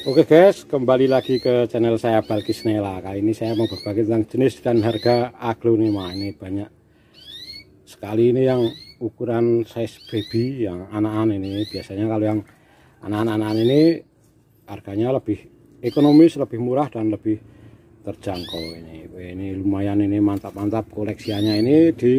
Oke guys, kembali lagi ke channel saya Balkis Nela. Kali ini saya mau berbagi tentang jenis dan harga aglonema. Ini banyak sekali ini yang ukuran size baby, yang anak-anak ini. Biasanya kalau yang anak-anak ini harganya lebih ekonomis, lebih murah dan lebih terjangkau. Ini lumayan, ini mantap-mantap koleksiannya. Ini di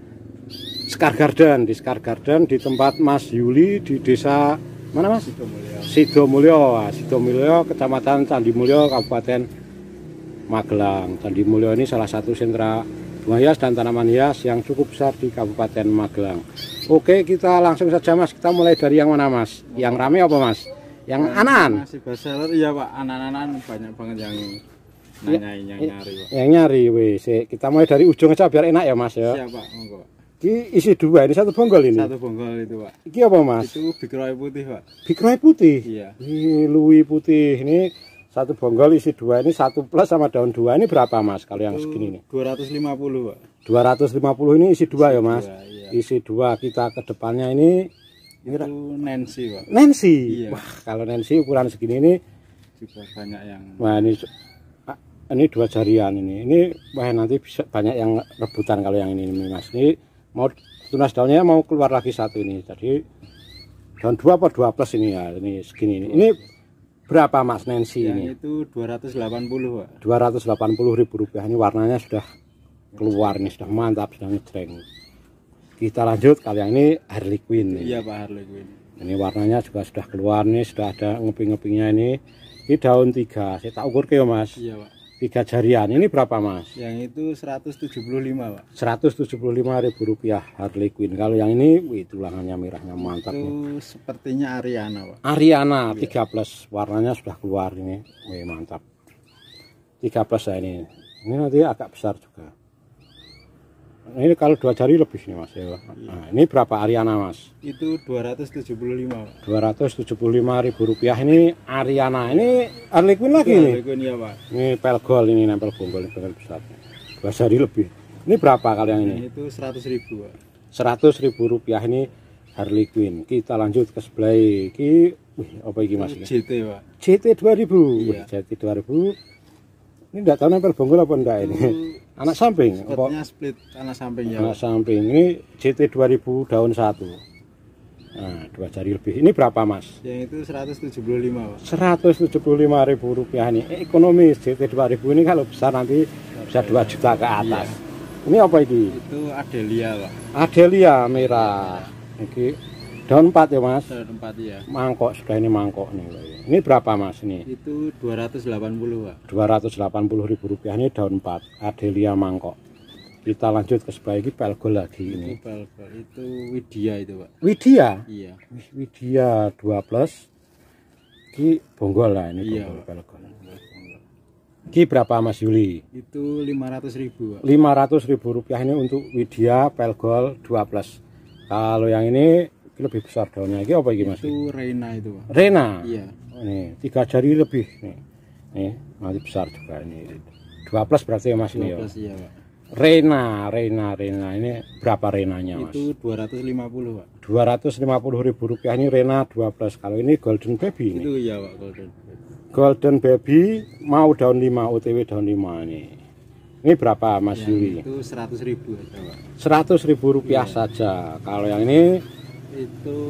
Sekar Garden, di tempat Mas Yuli di desa mana Mas? Sidomulyo, Kecamatan Candimulyo, Kabupaten Magelang. Candimulyo ini salah satu sentra bunga hias dan tanaman hias yang cukup besar di Kabupaten Magelang. Oke, kita langsung saja Mas. Kita mulai dari yang mana Mas? Yang rame apa Mas? Yang anan? Masih bestseller iya Pak. Anan-anan banyak banget yang nanyain, yang nyari Pak. Yang nyari, wes. Kita mulai dari ujung aja biar enak ya Mas ya. Siap Pak, monggo. Ini isi dua, ini satu bonggol ini. Satu bonggol itu Pak. Ini apa Mas? Itu Big Roy putih Pak. Big Roy putih. Iya. Ini Louis putih. Ini satu bonggol isi dua, ini satu plus sama daun dua. Ini berapa Mas kalau yang segini nih? 250 Pak. 250 ini isi dua ya Mas. Dua, iya. Isi dua. Kita ke depannya ini Itu Nancy Pak. Nancy. Iya. Wah, kalau Nancy ukuran segini ini Juga banyak yang. wah ini dua jarian ini. Ini wah nanti bisa banyak yang rebutan kalau yang ini Mas. Ini mau tunas daunnya mau keluar lagi satu ini. Jadi daun 2 apa 2 plus ini ya. Ini segini ini. Ini berapa Mas Nancy Yang ini? itu 280 Pak. 280.000 rupiah. Ini warnanya sudah keluar nih, sudah mantap, sudah ngejreng. Kita lanjut, kalau yang ini Harley Quinn nih. Iya Pak, Harley Quinn. Ini warnanya juga sudah keluar nih, sudah ada ngeping-ngepingnya ini. Ini daun 3. Saya tak ukur ke ya Mas. Iya Pak. 3 jarian. Ini berapa Mas? Yang itu 175 Pak. 175.000 rupiah Harley Quinn. Kalau yang ini, wih, tulangannya merahnya mantap Itu nih. sepertinya Ariana Pak. Ariana 3 plus, warnanya sudah keluar ini. Wih, mantap. 3 plus ya ini. Ini nanti agak besar juga. Ini kalau 2 jari lebih nih Mas ya. Nah, ini berapa Ariana Mas? Itu 275 Pak. 275.000 rupiah ini Ariana. Ini Harley Quinn lagi nih. Harley Quinn ya Pak. Ini pelgol, ini nempel bonggol ini besar. 2 jari lebih. Ini berapa kalau yang ini? Itu 100.000 Pak. 100.000 rupiah ini Harley Quinn. Kita lanjut ke sebelah iki. Wih, apa iki Mas? JT Pak. JT 2000. Iya. Wih, JT 2000. Ini enggak tahu nempel bonggol apa enggak ini. Anak samping. Spotnya split anak samping ya. Anak samping. Ini JT 2000 daun 1. Nah, 2 jari lebih. Ini berapa Mas? Yang itu 175 Pak. 175.000 rupiah ini. Ekonomis. JT 2000 ini kalau besar nanti bisa 2 juta ke atas. Iya. Ini apa ini? Itu Adelia Pak. Adelia merah. Ini daun 4 ya Mas. Daun 4 ya. Mangkok, sudah ini mangkok nih. Ini berapa Mas ini? Itu 280 Pak. 280.000 rupiah ini daun 4 Adelia mangkok. Kita lanjut ke sebelah ini pelgol lagi ini. Itu Widya itu Pak. Widya. Iya. Widya 2 plus. Ki bonggol lah ini. Iya Bonggol, pelgol. Ki berapa Mas Yuli? Itu 500.000 Pak. 500.000 rupiah ini untuk Widya pelgol 2 plus. Kalau yang ini lebih besar daunnya. Ini apa ini Mas? Itu Reina itu Pak. Rena. Iya. Ini 3 jari lebih nih. Nih, nanti besar juga ini. 2 plus berarti ya Mas ini ya. 12 iya Pak. Rena ini berapa Renanya Mas? Itu 250 Pak. 250.000 rupiah ini Rena 12. Kalau ini Golden Baby ini. Itu iya Pak, Golden Baby mau daun 5, OTW daun 5 ini. Ini berapa Mas Yuli? Itu 100.000 aja Pak. 100.000 rupiah saja. Kalau yang ini Itu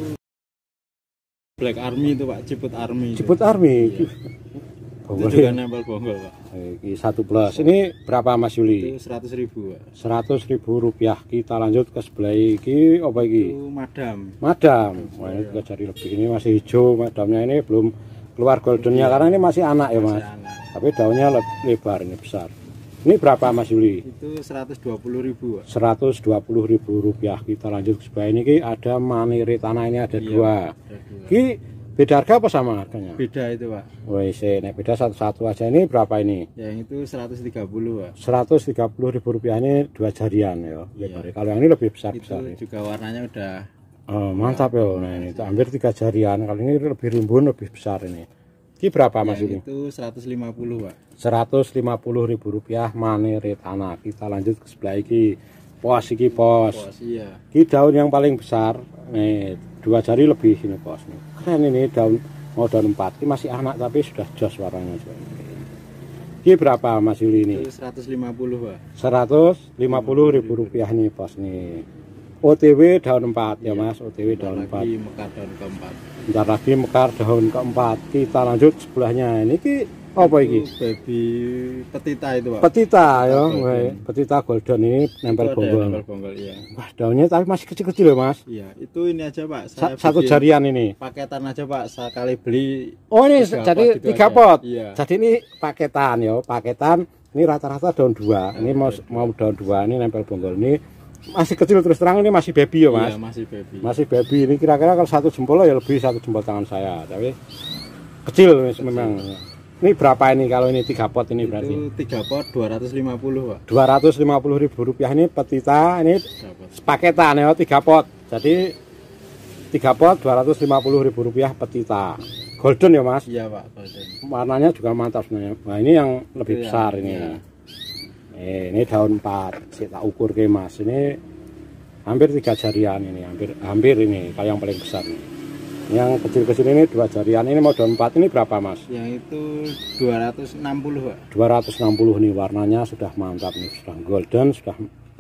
Black Army itu Pak, Ciput Army. Ciput Army. Iya. Itu juga nempel bonggol Pak. Ini 1 plus. Ini berapa Mas Yuli? Itu 100.000 Pak. 100.000 rupiah. Kita lanjut ke sebelah iki. Apa iki? Itu Madam. Wah, ini 3 jari lebih. Ini masih hijau. Madamnya ini belum keluar goldennya karena ini masih anak ya Mas. Anak. Tapi daunnya lebar, ini besar. Ini berapa Mas Yuli? Itu 120.000 Pak. 120.000 rupiah. Kita lanjut ke sebelah ini. Ki ada manire tanah ini ada 2. Ki beda harga apa sama harganya? Beda itu Pak. Wes, nek beda satu-satu aja. Ini berapa ini? Yang itu 130 Pak. 130.000 rupiah ini 2 jarian ya. Iya. Kalau yang ini lebih besar. Itu juga warnanya udah Mantap ya. Nah ini hampir 3 jarian. Kalau ini lebih rimbun, lebih besar ini. Ini berapa Mas ini? Itu 150 Pak. 150.000 rupiah manire tanah. Kita lanjut ke sebelah iki. Pos iki pos. Iya. Ini daun yang paling besar. Nih 2 jari lebih ini pos. Keren ini daun mau daun 4. Ini masih anak tapi sudah jos warnanya. Ini berapa Mas Yuli ini? Itu 150 Pak. 150.000 rupiah nih bos nih. OTW daun 4 ya Mas, OTW daun 4. Lagi mekar daun keempat. Bentar lagi mekar daun keempat. Kita lanjut sebelahnya. Ini apa ini? Baby petita itu Pak. Petita ya, petita golden ini nempel bonggol. Nempel bonggol iya. Wah daunnya tapi masih kecil-kecil ya Mas. Iya, itu ini aja Pak. Saya Satu bikin jarian ini. paketan aja Pak, sekali beli. Oh ini 3 jadi pot gitu 3 aja. pot. Iya. Jadi ini paketan ya, paketan. Ini rata-rata daun 2. Ini mau daun 2 ini nempel bonggol ini masih kecil terus terang ini masih baby ya Mas. Iya, masih baby. Masih baby ini kira-kira kalau 1 jempol ya lebih 1 jempol tangan saya. Tapi kecil memang. Ini berapa ini kalau ini 3 pot ini berarti? Itu 3 pot 250 Pak. 250.000 rupiah ini petita ini paketan ya 3 pot. Jadi 3 pot 250.000 rupiah petita. Golden ya Mas? Iya Pak, golden. Warnanya juga mantap sebenarnya. Nah ini yang lebih Itu besar yang, ini. ya. Ini daun 4. Saya tak ukur ke Mas. Ini hampir 3 jarian ini, hampir ini kalau yang paling besar nih. Yang kecil-kecil ini 2 jarian. Ini mau daun 4 ini berapa Mas? Yang itu 260 Pak. 260 nih warnanya sudah mantap nih, sudah golden, sudah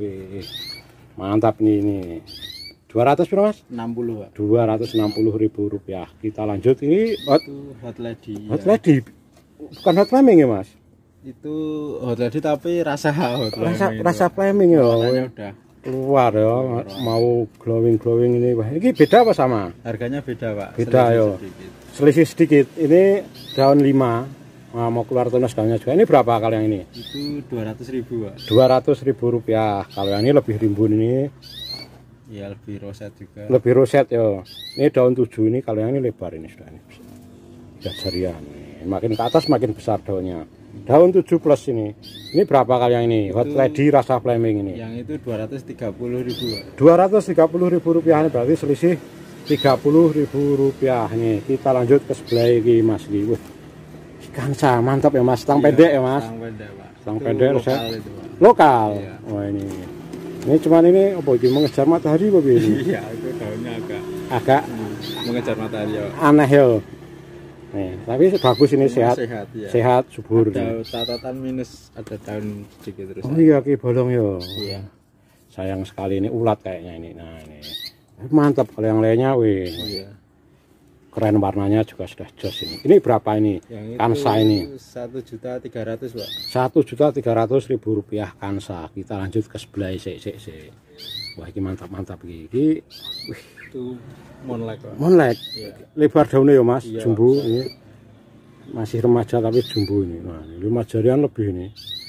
mantap nih ini. 200 berapa Mas? 60 Pak. 260.000 rupiah. Kita lanjut ini Itu hot lady. hot Ya. lady. Bukan hot flaming ya Mas? Itu hot lady tapi rasa hot flaming. Rasa flaming ya. Warnanya udah Keluar ya, mau glowing ini. Wah, ini beda apa sama? harganya beda Pak. Beda Selisih yo. sedikit. Selisih sedikit. Ini daun 5. Nah, mau keluar tunas daunnya juga. Ini berapa kalau yang ini? Itu 200.000 Pak. 200.000 rupiah. Kalau yang ini lebih rimbun ini, Ya lebih roset juga. lebih roset ya. Ini daun 7 ini, kalau yang ini lebar ini sudah ini. Sudah jarian. Makin ke atas makin besar daunnya. Daun 7 plus ini. Ini berapa kali yang ini? Hot lady rasa flaming ini. Yang itu 230.000 Pak. 230.000 rupiah ini berarti selisih 30.000 rupiah nih. Kita lanjut ke sebelah ini Mas Li. Wih, kansa mantap ya Mas. Stang pendek ya Mas. Stang pendek Pak. Stang Itu pendek lokal roset. itu Pak. Lokal. Iya. Wah ini cuman ini apa ini mengejar matahari apa ini? Iya, itu daunnya Agak mengejar matahari ya Pak. aneh ya. Nih, tapi bagus ini sehat. Sehat ya. Sehat subur. Ada catatan minus, ada daun sedikit terus. Oh iya ki bolong ya. Iya. Sayang sekali ini ulat kayaknya ini. Nah ini. Mantap kalau yang lainnya wih. Iya. Keren warnanya juga sudah jos ini. Ini berapa ini? Yang itu Kansa ini. 1.300.000 Pak. 1.300.000 rupiah kansa. Kita lanjut ke sebelah sik. Wah ini mantap ini. Wih, Itu monlek Pak. monlek. Iya. Lebar daunnya ya Mas, Iya, jumbo ini. Masih remaja tapi jumbo ini. Nah, ini 5 jarian lebih ini.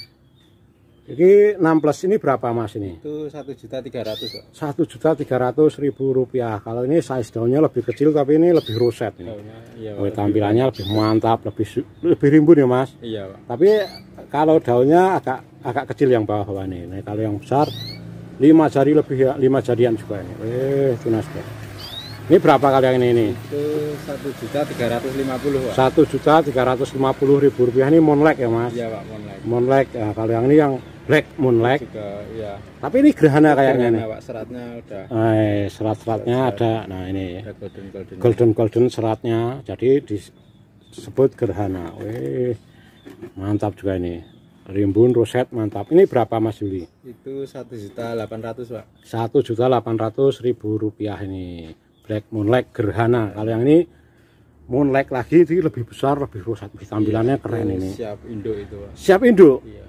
Ini 6 plus ini berapa Mas ini? Itu 1.300.000 Pak. 1.300.000 rupiah. Kalau ini size daunnya lebih kecil tapi ini lebih roset ini. Daunnya iya Oh, Pak. tampilannya lebih mantap, lebih rimbun ya Mas. Iya Pak. Tapi kalau daunnya agak kecil yang bawah ini. Nah, kalau yang besar 5 jari lebih ya, 5 jarian juga ini. Tunas deh. Ini berapa kali yang ini? Itu 1.350.000 Pak. 1.350.000 rupiah ini monlek ya Mas. Iya Pak, monlek. Monlek ya, kalau yang ini yang black monlek. Juga iya. Tapi ini gerhana kayaknya nih. Pak, seratnya udah Serat-seratnya ada. Nah ini ada golden. golden seratnya. Jadi disebut gerhana. Mantap juga ini. Rimbun roset mantap. Ini berapa Mas Yuli? Itu 1.800.000 Pak. 1.800.000 rupiah ini. Black moonlight gerhana. Kalau yang ini moonlight lagi itu lebih besar, lebih roset. Tampilannya Iya, keren ini. Siap induk itu Pak. Siap induk. Iya.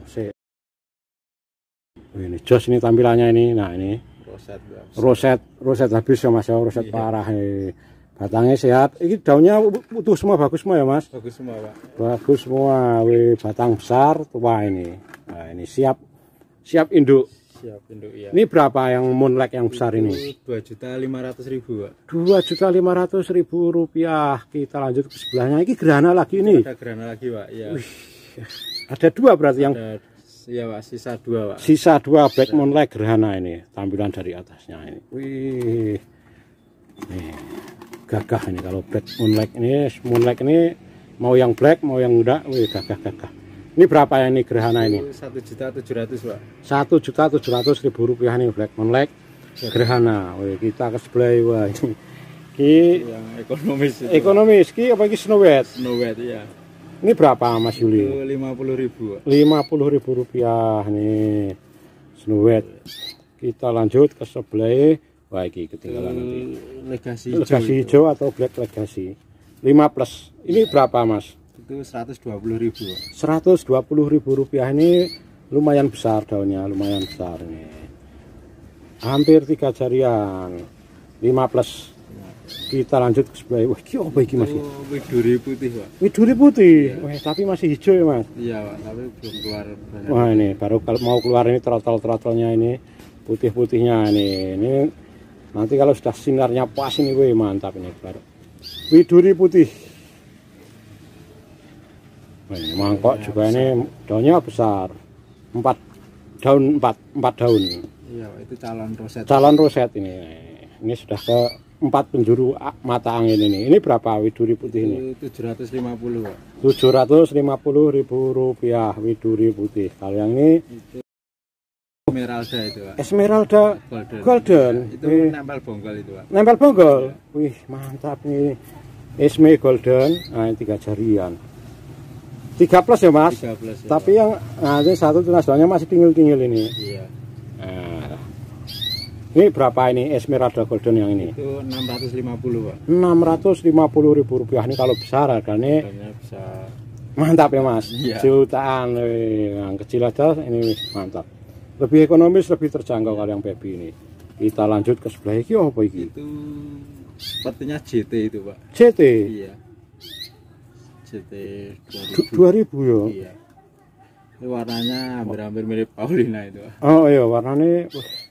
Ini jos ini tampilannya ini. Nah ini Roset Pak. roset habis ya Mas ya, roset Iya. parah ini. Batangnya sehat. Ini daunnya utuh semua, bagus semua ya Mas. Bagus semua Pak. Bagus semua. Batang besar tua ini. Nah ini siap induk. Siap induk ya. Ini berapa yang moonlight yang besar ini? 2.500.000 Pak. 2.500.000 rupiah. Kita lanjut ke sebelahnya. Ini gerhana lagi nih. Ada gerhana lagi Pak. Iya. Ada 2 berarti yang Ada iya Pak, sisa 2 Pak. sisa 2 black moonlight gerhana ini. Tampilan dari atasnya ini. Wih. Nih, gagah ini kalau black moonlight ini mau yang black mau yang enggak. Wih, gagah. Ini berapa ya ini gerhana ini? 1.700.000 Pak. 1.700.000 rupiah nih black moonlight gerhana. Wih, kita ke sebelah wah ini Ki yang ekonomis itu. ekonomis ki apa ki Snow White? Snow White ya. Ini berapa Mas Yuli? Itu 50.000. Rp50.000 nih Snow White. Kita lanjut ke sebelah. Wah iki ketinggalan nanti. Legasi hijau atau Black Legacy 5+. Ini berapa Mas? itu 120.000. Rp120.000 ini lumayan besar daunnya, lumayan besar nih. Hampir 3 jarian 5+. Kita lanjut ke sebelah. Wah, iki apa iki Mas? Oh, widuri putih, Pak. Widuri putih. Wah, tapi masih hijau ya Mas. Iya, Pak, tapi belum keluar banyak. Wah, ini baru mau keluar ini trotol-trotolnya ini, putih-putihnya ini. Ini nanti kalau sudah sinarnya pas ini, wih mantap ini baru. Widuri putih. Wah, ini mangkok juga ini daunnya besar. 4 daun. Iya, Pak, itu calon roset. Calon roset ini. Ini sudah ke 4 penjuru mata angin ini. Ini berapa widuri putih ini? Itu 750, Pak. Rp750.000 widuri putih. Kalau yang ini Itu Esmeralda itu, Pak. Esmeralda Golden. Itu nempel bonggol itu, Pak. Nempel bonggol. Wih, mantap nih. Esme Golden. Nah, ini 3 jarian. 3+ ya, Mas? 13 ya. Tapi yang ini satu tunas daunnya masih tingil-tingil ini. Iya. Nah, ini berapa ini Esmeralda Golden yang ini? Itu 650, Pak. Rp650.000 ini kalau besar harganya Harganya bisa mantap ya Mas. Iya. Jutaan yang kecil aja ini mantap. Lebih ekonomis, lebih terjangkau kalau yang baby ini. Kita lanjut ke sebelah ini. Apa ini? itu sepertinya JT itu, Pak. CT Iya. JT 2000 ya. Iya. Ini warnanya hampir-hampir mirip Paulina itu, Pak. Oh iya, warnanya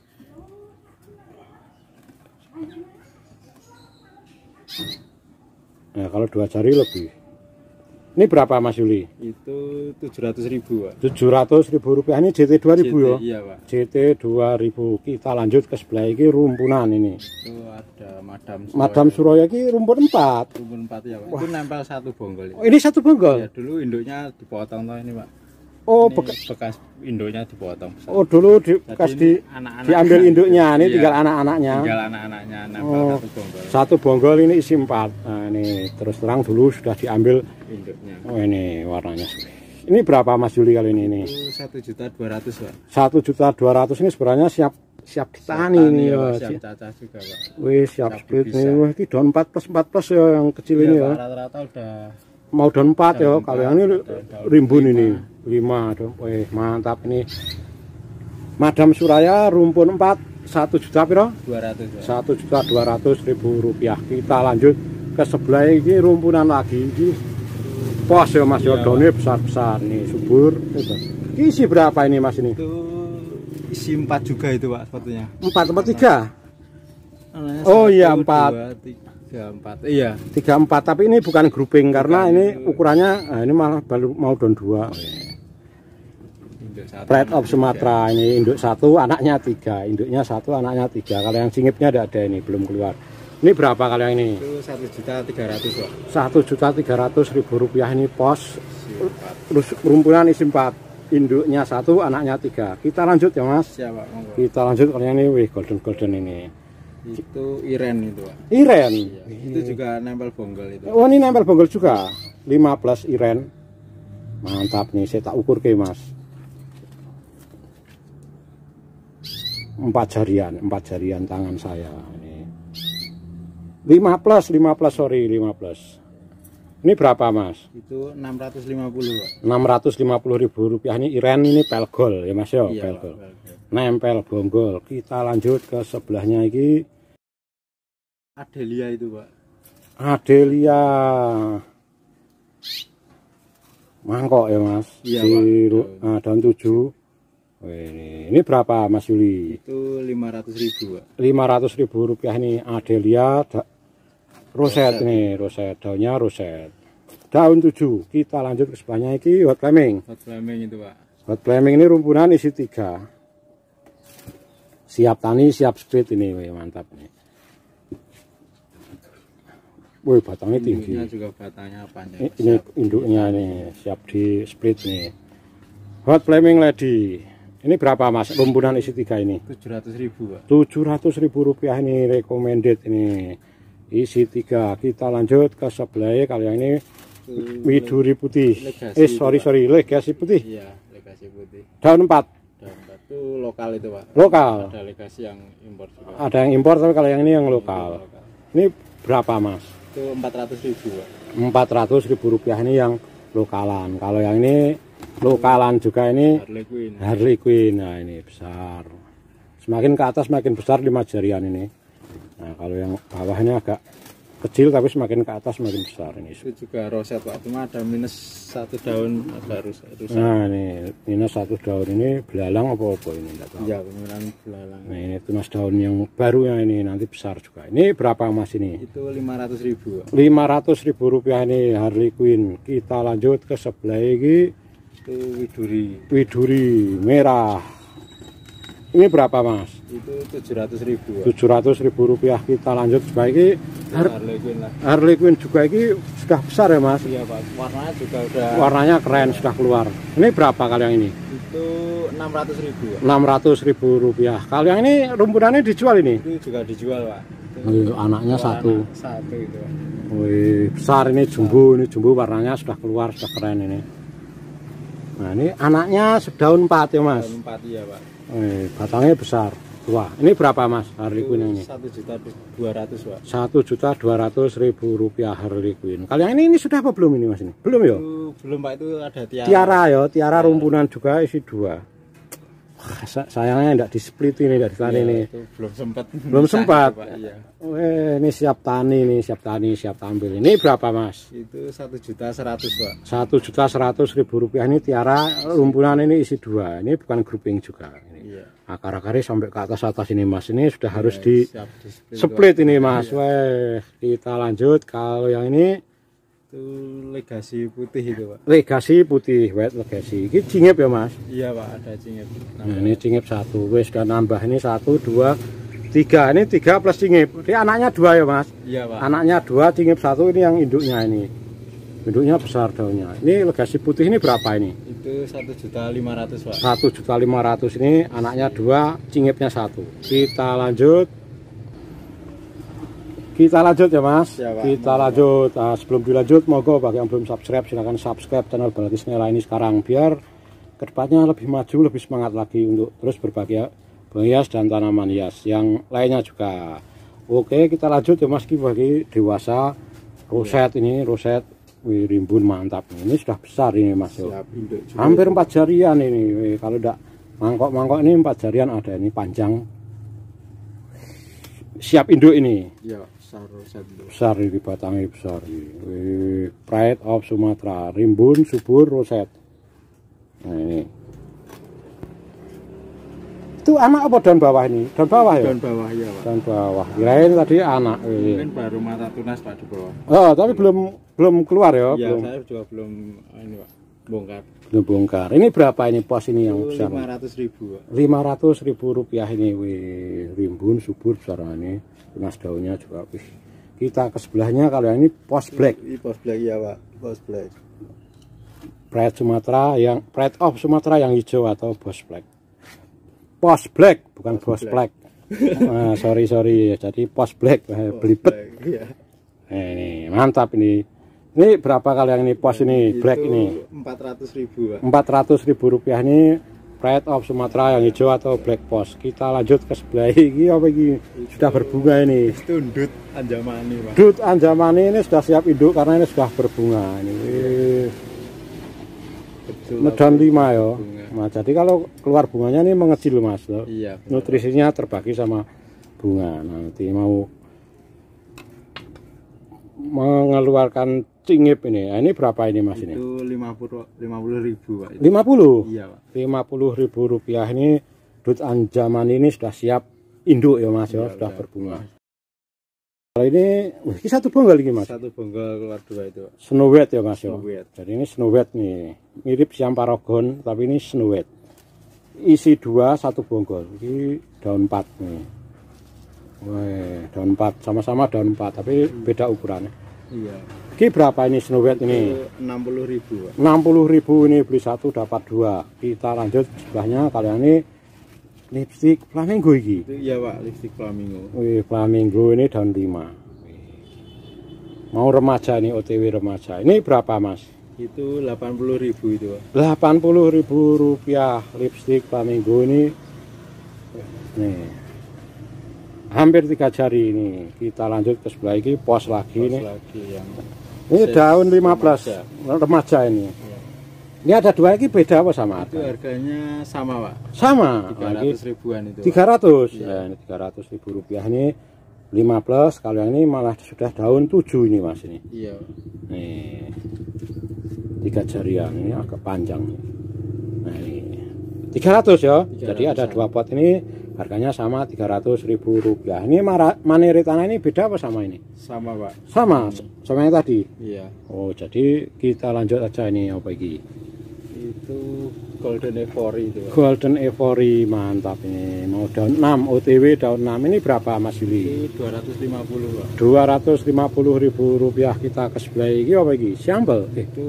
nah, kalau 2 jari lebih. Ini berapa Mas Yuli? Itu 700.000, Pak. Rp700.000 ini JT 2000 ya. Iya, Pak. JT 2000. Kita lanjut ke sebelah ini rumpunan ini. Itu ada Madam Suraya ini rumpun 4. rumpun 4 ya, Pak. Itu nempel satu bonggol itu. Oh, ini satu bonggol. Ya, dulu induknya dipotong toh ini, Pak. Oh, Ini bekas induknya dipotong. oh dulu bekas diambil induknya, ini Iya, tinggal anak-anaknya. tinggal anak-anaknya nempel Oh, satu bonggol satu bonggol ini isi 4. Nah, ini terus terang dulu sudah diambil. induknya. Oh, ini warnanya. Ini berapa Mas Juli kali ini? Itu 1.200.000, Pak. 1.200.000 ini sebenarnya siap ditani ini ya, ya. Pak. Siap cacah juga, Pak. Wih, siap split bisa. nih. Wah, ini daun 4+ ya yang kecil Iya, ini Pak, ya. rata-rata udah Mau daun 4 ya, daun kalau empat, yang ini daun rimbun 5. ini. 5 dong. Wih, mantap ini. Madam Suraya rumpun 4 1 juta piro? 200, Pak. Rp1.200.000. Kita lanjut ke sebelah ini rumpunan lagi ini. Pos ya Mas, Iya, daunnya besar-besar nih, subur. Isi berapa ini Mas ini? Itu isi 4 juga itu, Pak, sepertinya. 4 apa 3? Warnanya Oh, 1, iya, 2, 4. 3, 4. Iya. 3, 4, tapi ini bukan grouping karena Bukan, ini itu. ukurannya ini malah baru mau daun 2. Induk satu, Pride of anak Sumatera ini induk 1, anaknya 3. Induknya 1, anaknya 3. Kalau yang singipnya tidak ada ini, belum keluar. Ini berapa kalau yang ini? Itu 1.300.000, Pak. Rp1.300.000 ini pos. Isi 4. Terus rumpunan isi 4. Induknya 1, anaknya 3. Kita lanjut ya Mas. Siap, Pak, monggo. Kita lanjut kalau yang ini, wih golden ini. Itu Iren itu, Pak. Iren. Iya. Itu juga nempel bonggol itu. Oh, ini nempel bonggol juga. 5+ Iren. Mantap nih, saya tak ukur ke Mas. 4 jarian tangan saya ini. 5+, sorry, 5+. Ini berapa Mas? Itu 650, Pak. Rp650.000 ini Iren ini pelgol ya Mas ya, Iya, pelgol. Pak. Nempel bonggol. Kita lanjut ke sebelahnya ini. Adelia itu, Pak. Adelia mangkok ya Mas. Iya, Pak. Daun 7. Wih, ini berapa Mas Yuli? Itu 500.000, Pak. Rp500.000 ini Adelia roset nih, roset daunnya roset. Daun 7. Kita lanjut ke sebelahnya ini Hot Flaming. Hot Flaming itu, Pak. Hot Flaming ini rumpunan isi 3. Siap tani, siap split ini, wih, mantap nih. Wih, batangnya tinggi. Induknya juga batangnya panjang. Ini induknya nih, siap di split nih. Hot Flaming Lady. Ini berapa Mas? Rumpunan isi 3 ini. 700.000, Pak. Rp700.000 ini recommended ini. isi 3. Kita lanjut ke sebelah kali yang ini widuri putih. Sorry, legasi putih. Iya, legasi putih. Daun 4. Daun 4 itu lokal itu, Pak. Lokal. Ada legasi yang impor juga. Ada yang impor, tapi kalau yang ini yang lokal. Ini berapa, Mas? Itu 400.000, Pak. 400.000 rupiah ini yang lokalan. Kalau yang ini lokalan juga ini Harley Quinn. Nah, ini besar. Semakin ke atas semakin besar 5 jarian ini. Nah, kalau yang bawah ini agak kecil tapi semakin ke atas semakin besar ini. Itu juga roset, Pak. Cuma ada minus 1 daun agak rusak. Nah, ini minus 1 daun ini belalang apa ini enggak tahu. Iya, beneran belalang. Nah, ini tunas daun yang baru yang ini nanti besar juga. Ini berapa, Mas ini? Itu 500.000. 500.000 rupiah ini Harley Quinn. Kita lanjut ke sebelah ini. Itu widuri. Widuri merah. Ini berapa, Mas? Itu 700.000. 700.000 rupiah. Kita lanjut sebagai Harley Quinn lah. Harley Quinn juga ini sudah besar ya, Mas? Iya, Pak. Warnanya juga udah. Warnanya keren, sudah keluar. Ini berapa kalau yang ini? Itu 600.000. 600.000 rupiah. Kalau yang ini rumpunannya dijual ini? Itu juga dijual, Pak. Anaknya satu. Satu itu, Pak. Wih, besar ini jumbo, warnanya sudah keluar, sudah keren ini. Nah, ini anaknya sedaun 4 ya, Mas? Daun 4, iya, Pak. Batangnya besar. Wah, ini berapa, Mas Harley Quinn ini? 1.200.000, Pak. 1.200.000 rupiah Harley Quinn. Kalau yang ini sudah apa belum ini, Mas ini? Belum ya? Belum, Pak. Itu ada tiara. Tiara ya, tiara rumpunan juga isi 2. Wah, sayangnya enggak di-split ini dari tani ini. Itu belum sempat. Belum sempat. Pak, iya. Ini siap tani nih, siap tampil. Ini berapa, Mas? Itu 1.100.000, Pak. 1.100.000 rupiah ini tiara rumpunan ini isi 2. Ini bukan grouping juga. Iya. Akar-akarnya sampai ke atas ini, Mas. Ini sudah harus di split ini, Mas. Iya. Weh, kita lanjut. Kalau yang ini itu legasi putih itu, Pak. Legasi putih, white legasi. Ini cingep ya, Mas? Iya, Pak, ada cingep. Nah, ini cingep 1. Wes sudah nambah ini 1 2 3. Ini 3 plus cingep. Ini anaknya 2 ya, Mas? Iya, Pak. Anaknya 2, cingep 1, ini yang induknya ini. Induknya besar daunnya. Ini legasi putih ini berapa ini? Itu 1.500.000, Pak. 1.500.000 ini anaknya 2, cingepnya 1. Kita lanjut ya, Mas. Ya, Pak. Kita lanjut. Nah, sebelum dilanjut, monggo bagi yang belum subscribe silahkan subscribe channel Balkis Nela ini sekarang biar kedepannya lebih maju, lebih semangat lagi untuk terus berbagi hias dan tanaman hias yang lainnya juga. Oke, kita lanjut ya, Mas. Bagi dewasa roset ini, roset wih, rimbun mantap. Ini sudah besar ini, Mas. Hampir 4 jarian ini. Wih, kalau tidak mangkok-mangkok ini 4 jarian ada ini panjang. Siap induk ini. Iya, besar roset itu. Besar ini batangnya besar. Wih, Pride of Sumatera, rimbun subur roset. Nah, ini. Itu anak apa daun bawah ini? Daun bawah ya? Daun bawah, ya, Pak. Daun bawah. Kirain tadi anak. Mungkin baru mata tunas, Pak, di bawah. Oh, tapi belum keluar ya? Iya, Belum. saya juga belum ini, Pak, bongkar. Belum bongkar. Ini berapa ini pos ini yang Itu besar? 500.000, Pak. 500.000 rupiah ini. Wih, rimbun subur besar ini. Tunas daunnya juga. Wih. Kita ke sebelahnya kalau yang ini pos black. Ini pos black, ya, Pak. Pos black. Pride Sumatera yang Pride of Sumatera yang hijau atau bos black. Pos black bukan bos black. Nah, sorry jadi pos black belibet. Iya. Ini mantap ini. Ini berapa kali yang ini pos ini black ini? 400.000, Pak. 400.000 rupiah ini Pride of Sumatera yang hijau atau black pos. Kita lanjut ke sebelah ini apa ini? Sudah berbunga ini. Itu Dut Anjamani, Pak. Dut Anjamani ini sudah siap induk karena ini sudah berbunga ini. Medon 5 ya. Nah, jadi kalau keluar bunganya ini mengecil, Mas. Loh. Iya. Nutrisinya terbagi sama bunga. Nanti mau mengeluarkan cingip ini. Nah, ini berapa ini, Mas ini? Itu 50.000, Pak. 50. Iya, Pak. 50.000 rupiah ini Dut Anjamani ini sudah siap induk ya, Mas ya, Iya, sudah udah. berbunga. Kalau ini satu bonggal ini, Mas. Satu bonggal keluar 2 itu, Pak. Snow White ya, Mas ya. Snow White. Jadi ini Snow White nih. Mirip siam paragon tapi ini Snow White. Isi 2 satu bonggol. Ini daun 4 nih. Wah, daun 4 sama-sama daun 4 tapi beda ukurannya. Iya. Ini berapa ini Snow White ini? Itu 60.000, Pak. 60.000 ini beli 1 dapat 2. Kita lanjut sebelahnya kalian ini lipstick flamingo iki. Itu iya, Pak, lipstick flamingo. Wih, flamingo ini daun 5. Mau remaja ini, OTW remaja. Ini berapa Mas? Itu 80.000 itu Pak. 80.000 rupiah lipstick flamingo ini. Nih. Hampir 3 jari ini. Kita lanjut ke sebelah ini, pos lagi nih. Lagi yang Ini daun 15 remaja ini. ya. Ini ada dua lagi, beda apa sama? Itu harganya sama Pak. Sama. 300 ribuan itu Pak. 300. Iya. Ya, ini 300.000 rupiah ini 15. Kalau yang ini malah sudah daun 7 ini Mas ini. Iya. Nih. 3 jarian ini agak panjang. Nah, ini 300 ya. 300 Jadi ada sama. 2 pot ini harganya sama 300.000 rupiah. Ini maniri tanah ini beda apa sama ini? Sama Pak. Sama yang tadi. Iya. Oh, jadi kita lanjut aja ini apa iki? Itu Golden Ivory itu Pak. Golden Ivory, mantap ini. Mau daun 6, OTW daun 6 ini berapa Mas Yuli? Itu 250 Pak. 250.000 rupiah. Kita ke sebelah ini apa iki? Sambel. Itu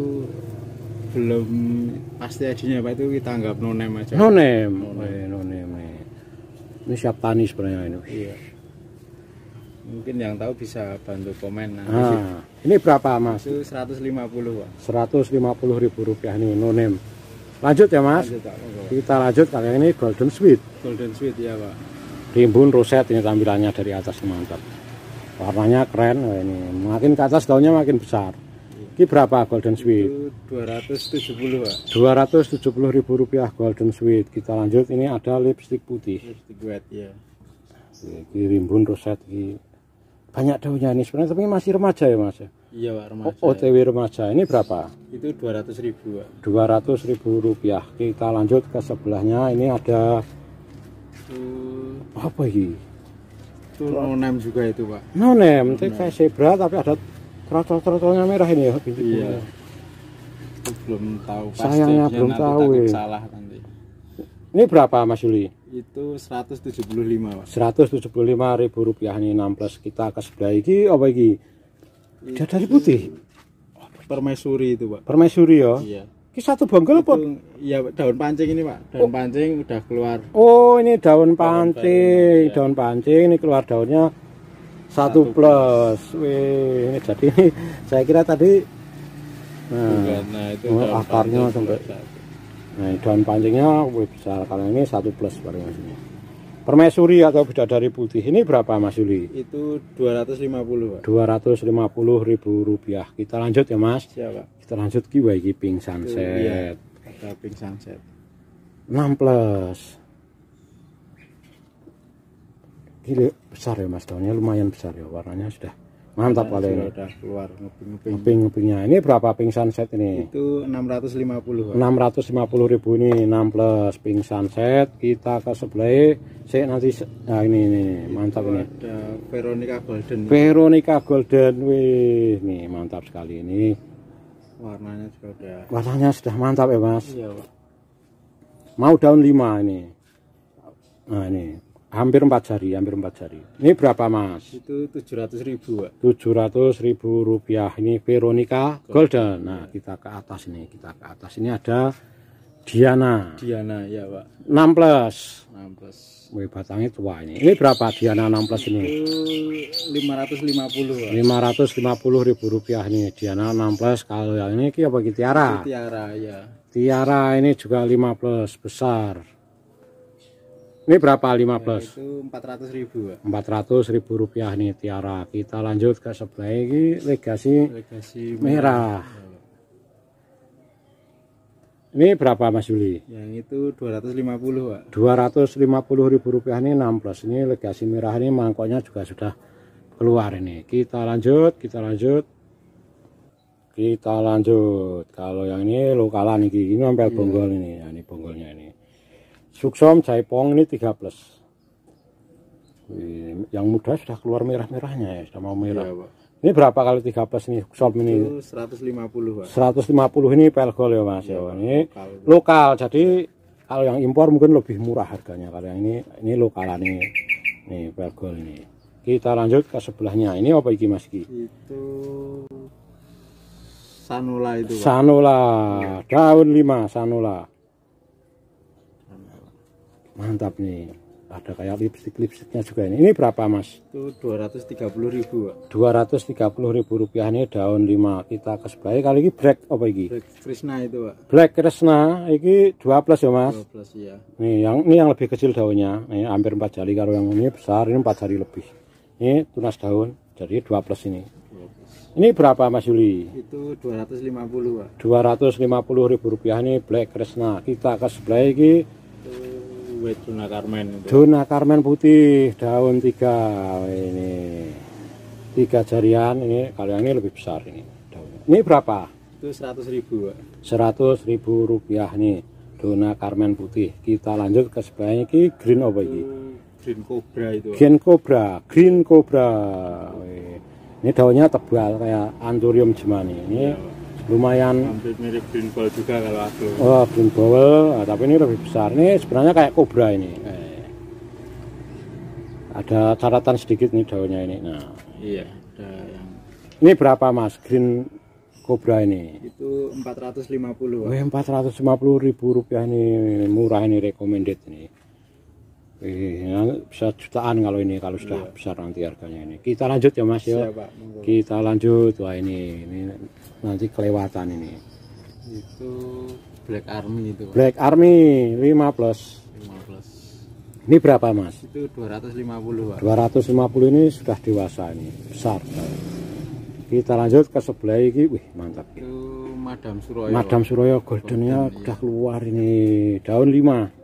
belum pasti ajinya Pak, itu kita anggap no-name aja. No-name. No-name. No-name. Ini siap tani sebenarnya ini. Iya. Mungkin yang tahu bisa bantu komen nanti. Ini berapa Mas? Itu 150 Pak. 150.000 rupiah nih no-name. Lanjut ya Mas. Lanjut, Pak. Monggo, Pak. Kita lanjut kali ini Golden Sweet. Golden Sweet ya Pak. Rimbun roset ini tampilannya dari atas mantap. Warnanya keren. Wah, ini makin ke atas daunnya makin besar. Ini berapa Golden Sweet? Itu 270 Pak. 270.000 rupiah Golden Sweet. Kita lanjut, ini ada lipstick putih. Lipstick wet ya. Ini rimbun roset ini. Banyak daunnya ini sebenarnya, tapi masih remaja ya Mas. Iya Pak, remaja. OTW remaja. Ini berapa? Itu 200.000 Pak. 200.000 rupiah. Kita lanjut ke sebelahnya. Ini ada Itu apa ini? itu no-name juga itu Pak. No name, itu kayak zebra tapi ada trotol-trotolnya merah ini ya. Iya. Itu belum tahu pasti. Sayangnya ajinya, belum nanti tahu takut ya. salah nanti. Ini berapa Mas Yuli? Itu 175 Pak. 175.000 rupiah ini 16. Kita ke sebelah ini apa ini? Dari putih. Permaisuri itu Pak. Permaisuri ya. Iya. Ini satu bongkel apa? Iya daun pancing ini Pak. Daun pancing udah keluar. Oh, ini daun pancing. Daun pancing ini keluar daunnya 1 plus. Wih, ini jadi ini saya kira tadi Nah itu daun akarnya pancing sampai. keluar satu. Nah, daun pancingnya wih, besar. Kalau ini 1 plus baru Mas ini. Permaisuri atau bidadari putih ini berapa Mas Yuli? Itu 250 Pak. 250.000 rupiah. Kita lanjut ya Mas. Siapa? Kita lanjut ki wae iki pink sunset. Iya. Ada pink sunset. 6 plus. Gila besar ya Mas, daunnya lumayan besar ya, warnanya sudah mantap Nah, kali ini. udah keluar ngeping-ngeping. Ngeping-ngepingnya ini berapa pink sunset ini? Itu 650 Pak. 650.000 ini 6 plus pink sunset. Kita ke sebelah sih nanti. Nah ini mantap ini. Ada Veronica Golden. Veronica Golden, wih, nih mantap sekali ini. Warnanya juga udah. Warnanya sudah mantap ya Mas. Iya Pak. Mau daun 5 ini. Nah ini hampir 4 jari, Ini berapa Mas? Itu 700.000 Pak. 700.000 rupiah. Ini Veronica Golden. Nah kita ke atas ini, ini ada Diana. Diana ya Pak. 6 plus. 6 plus. Wih, batangnya tua ini. Ini berapa Diana 6 plus ini? Itu 550 Pak. 550.000 rupiah ini Diana 6 plus. Kalau yang ini apa gitu? Tiara. Itu Tiara ya. Tiara ini juga 5 plus besar. Ini berapa 5 plus? Itu 400.000 Pak. 400.000 rupiah nih Tiara. Kita lanjut ke sebelah ini legasi Legasi merah. Ini berapa Mas Yuli? Yang itu 250 Pak. 250.000 rupiah ini 6 plus. Ini legasi merah ini mangkoknya juga sudah keluar ini. Kita lanjut. Kalau yang ini lokalan ini nempel bonggol ini. Ya, ini bonggolnya ini. Suksom Jaipong ini 3 plus. Yang muda sudah keluar merah-merahnya ya, sudah mau merah. Iya, Pak. Ini berapa kali 3 plus nih Suksom ini? Itu 150 Pak. 150 ini pelgol ya Mas ya. Ini lokal. lokal. Jadi kalau yang impor mungkin lebih murah harganya. Kalau yang ini lokalan ini. Nih pelgol ini. Kita lanjut ke sebelahnya. Ini apa iki Mas Ki? Itu Sanola itu Pak. Sanola. Daun 5 Sanola. Mantap nih. ada kayak lipstiknya juga ini. Ini berapa Mas? Itu 230.000 Pak. 230.000 rupiah ini daun 5. Kita ke sebelah kali ini black apa ini? Black Krishna itu Pak. Black Krishna ini 2+ ya Mas? 12 ya. Nih yang lebih kecil daunnya. Nih hampir 4 jari, kalau yang ini besar ini 4 jari lebih. Ini tunas daun jadi 2+ ini. 12. Ini berapa Mas Yuli? Itu 250 Pak. 250.000 rupiah ini Black Krishna. Kita ke sebelah ini White Dona Carmen itu. Dona Carmen putih daun 3 ini 3 jarian. Ini kalau yang ini lebih besar ini daunnya. Ini berapa? Itu 100.000 Pak. 100.000 rupiah nih Dona Carmen putih. Kita lanjut ke sebelahnya ini green apa ini? Green Cobra itu Pak. Green Cobra. Ini daunnya tebal kayak Anthurium Jemani. Ini lumayan Hampir mirip Green Ball juga kalau aku. oh, green ball, tapi ini lebih besar. Ini sebenarnya kayak kobra ini. Ada catatan sedikit nih daunnya ini. Nah, Iya, ada yang ini berapa Mas green kobra ini? itu 450 Pak. 450.000 rupiah ini, murah ini, recommended ini. Bisa jutaan kalau ini, kalau sudah besar nanti harganya ini. Kita lanjut ya Mas ya. Siap, Pak. Monggo. Kita lanjut. Wah ini nanti kelewatan ini. Itu Black Army itu Pak. Black Army 5+. 15. Ini berapa Mas? Itu 250 Pak. 250 ini sudah dewasa ini, besar. Kita lanjut ke sebelah ini. Wih mantap Itu ya. Madam Suroyo. Madam Suroyo goldennya udah keluar ini, daun 5.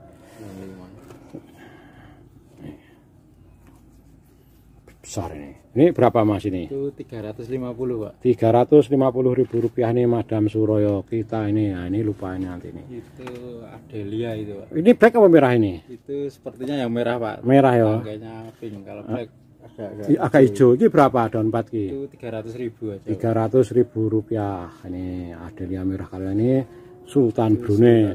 Besar ini. Ini berapa Mas ini? Itu 350 Pak. 350.000 rupiah nih Madam Suroyo kita ini. Nah, ini lupa ini nanti ini. Itu Adelia itu Pak. Ini black apa merah ini? Itu sepertinya yang merah Pak. Merah ya. Kayaknya pink. Kalau black Agak hijau. Ini berapa daun 4 ki? Itu 300.000 aja. 300.000 rupiah. Ini Adelia merah, kalau ini Sultan Brunei.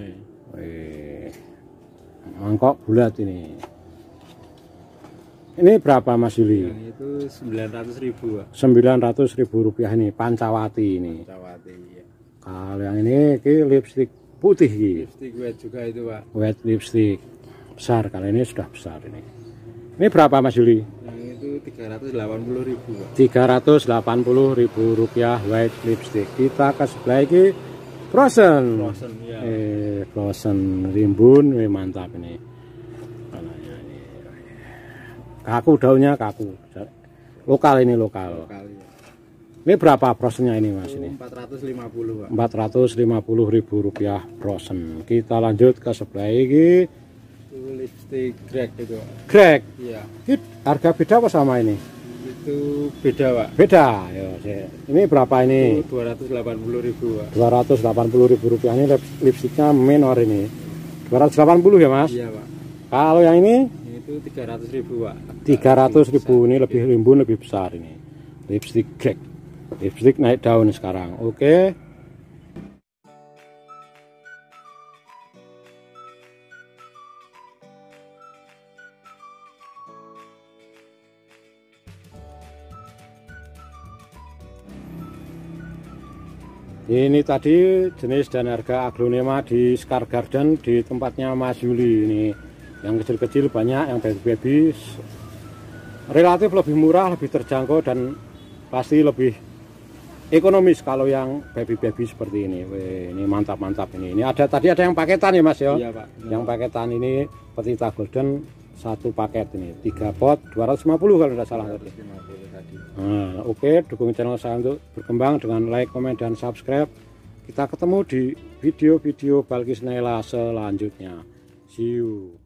Mangkok bulat ini. Ini berapa Mas Yuli? Yang itu 900.000 Pak. 900.000 rupiah ini Pancawati ini. Cawati ya. Kalau yang ini lipstick putih ini. Lipstick white juga itu Pak. White lipstick besar, kalau ini sudah besar ini. Ini berapa Mas Yuli? Yang itu 380.000 Pak. 380.000 rupiah white lipstick. Kita ke sebelah ini frozen. Frozen ya. Frozen rimbun, mantap ini. Kaku daunnya kaku. Lokal ini lokal. Kali ya. Ini berapa frozennya ini Mas Itu ini? 450 Pak. 450.000 rupiah frozen. Kita lanjut ke sebelah ini. Itu lipstick Greg itu Pak. Greg. Iya. Ini harga beda apa sama ini? Itu beda Pak. Beda. Ini berapa ini? Itu 280.000 Pak. 280.000 rupiah ini lipstiknya menor ini. 280 ya Mas? Iya Pak. Kalau yang ini? Itu 300.000 Pak. 300.000 ini lebih rimbun, lebih besar ini. Lipstick Greg. Lipstick naik daun sekarang. Oke. Ini tadi jenis dan harga aglonema di Scar Garden di tempatnya Mas Yuli ini. Yang kecil-kecil banyak, yang baby-baby relatif lebih murah, lebih terjangkau, dan pasti lebih ekonomis kalau yang baby-baby seperti ini. Wih, ini mantap-mantap ini. Ini tadi ada yang paketan ya Mas ya? Iya Pak. Yang paketan ini Petita Golden 1 paket ini, 3 pot 250 kalau tidak salah tadi. 250 tadi. Nah, oke, dukung channel saya untuk berkembang dengan like, komen, dan subscribe. Kita ketemu di video-video Balkis Naila selanjutnya. See you.